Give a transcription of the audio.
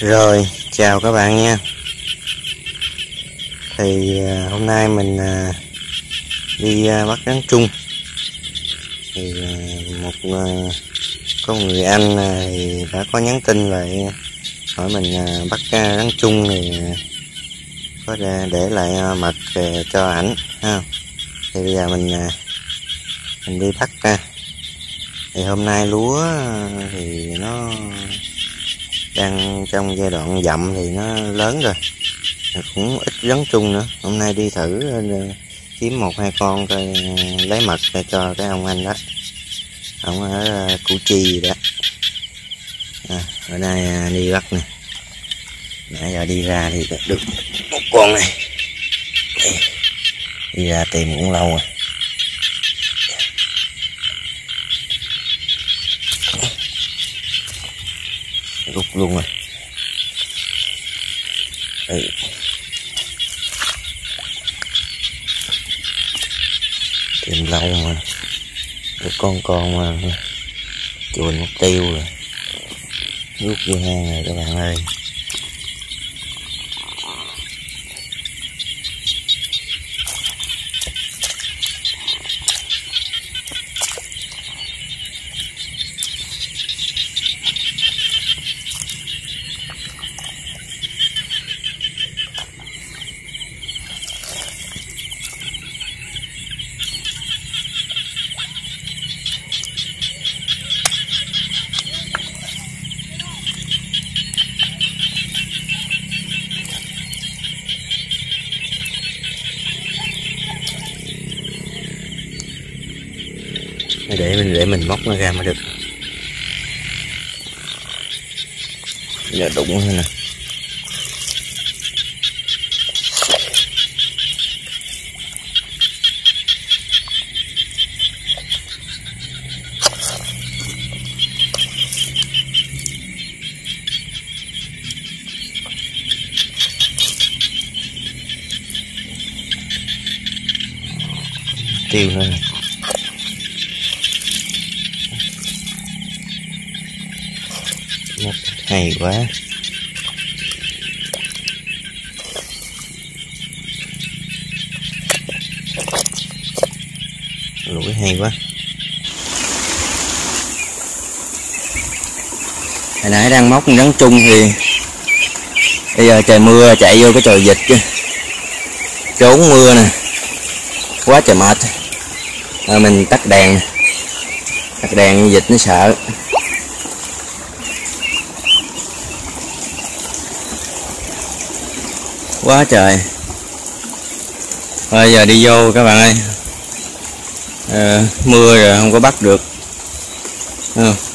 Rồi, chào các bạn nha. Thì hôm nay mình đi bắt rắn trung. Thì có một người anh thì đã có nhắn tin lại hỏi mình bắt rắn trung thì có để lại mật cho ảnh ha. Thì bây giờ mình đi bắt ra. Thì hôm nay lúa thì nó đang trong giai đoạn dặm thì nó lớn rồi, cũng ít rắn trung nữa. Hôm nay đi thử kiếm 1-2 con coi lấy mật cho cái ông anh đó, ông ở Củ Chi đó. Bữa nay đi bắt nè, nãy giờ đi ra thì được một con này, đi ra tìm cũng lâu rồi. Rút luôn rồi. Tìm lâu mà được con mà chuồn mất tiêu rồi, rút vô hang rồi các bạn ơi. Để mình móc nó ra mới được. Giờ đụng thôi nè. Tiêu nữa nè. Hay quá, lũi hay quá. Hồi nãy đang móc rắn trung thì bây giờ trời mưa chạy vô cái chòi vịt chứ, trốn mưa nè, quá trời mệt. Mình tắt đèn vịt nó sợ. Quá trời. Bây giờ đi vô các bạn ơi. Mưa rồi không có bắt được.